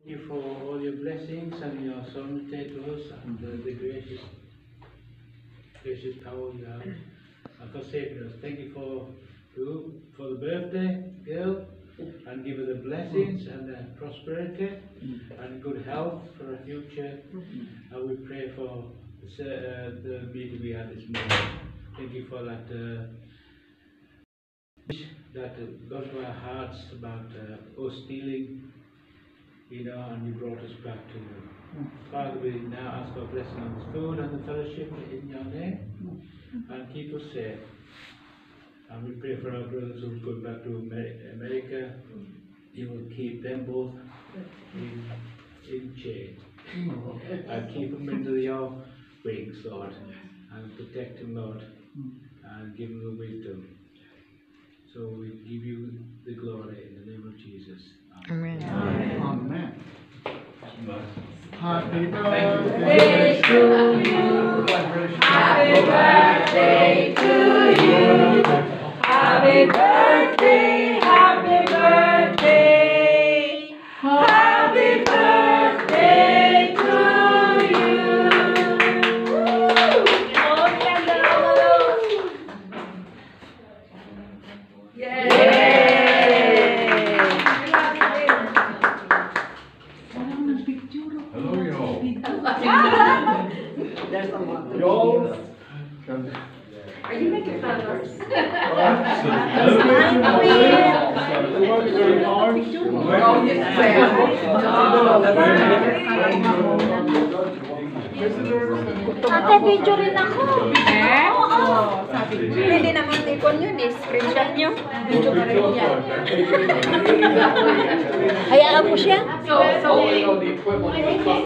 Thank you for all your blessings and your sovereignty to us and the gracious power you have and for saving us. Thank you for the birthday girl and give her the blessings and the prosperity and good health for her future. And we pray for the meeting we had this morning. Thank you for that that got to our hearts about us stealing, and you brought us back to you. Father, we now ask for blessing on this food and the fellowship in your name, and keep us safe. And we pray for our brothers who are going back to America. You will keep them both in chains, and keep them under your wings, Lord, and protect them, Lord, and give them the wisdom. So we give you the glory in the name of Jesus. Amen. Amen. Happy birthday to you. Happy birthday to you. Happy birthday, happy birthday. Happy birthday to you. Hello, y'all. Are you making fun of us? Ate, video rin ako. Oo. Pwede naman ikon yun eh. Screenshot nyo. Video ka rin yan. Hayaan mo siya. So